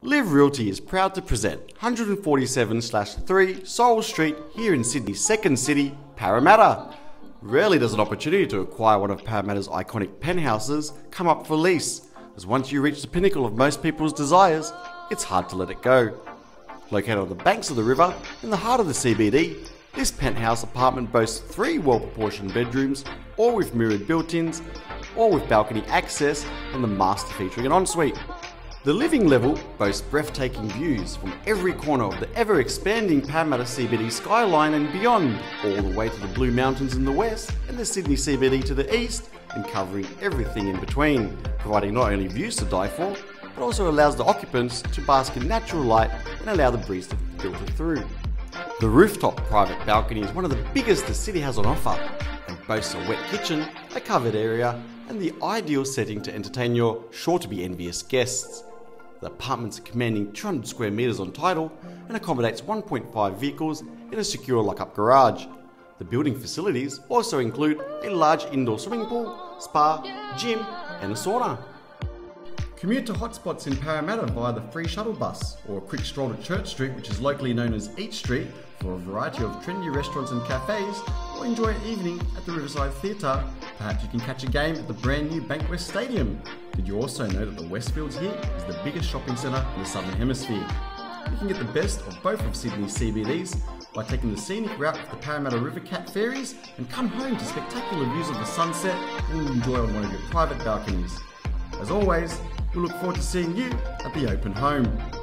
Live Realty is proud to present 147/3 Sorrel Street here in Sydney's second city, Parramatta. Rarely does an opportunity to acquire one of Parramatta's iconic penthouses come up for lease, as once you reach the pinnacle of most people's desires, it's hard to let it go. Located on the banks of the river, in the heart of the CBD, this penthouse apartment boasts 3 well-proportioned bedrooms, all with mirrored built-ins, all with balcony access and the master featuring an ensuite. The living level boasts breathtaking views from every corner of the ever-expanding Parramatta CBD skyline and beyond, all the way to the Blue Mountains in the west and the Sydney CBD to the east, and covering everything in between, providing not only views to die for, but also allows the occupants to bask in natural light and allow the breeze to filter through. The rooftop private balcony is one of the biggest the city has on offer, and boasts a wet kitchen, a covered area, and the ideal setting to entertain your sure-to-be envious guests. The apartment's commanding 200 square metres on title and accommodates 1.5 vehicles in a secure lock-up garage. The building facilities also include a large indoor swimming pool, spa, gym and a sauna. Commute to hotspots in Parramatta via the free shuttle bus, or a quick stroll to Church Street, which is locally known as Eat Street, for a variety of trendy restaurants and cafes, or enjoy an evening at the Riverside Theatre. Perhaps you can catch a game at the brand new Bankwest Stadium. Did you also know that the Westfields here is the biggest shopping centre in the Southern Hemisphere? You can get the best of both of Sydney's CBDs by taking the scenic route of the Parramatta River Cat ferries and come home to spectacular views of the sunset and enjoy on one of your private balconies. As always, we look forward to seeing you at the open home.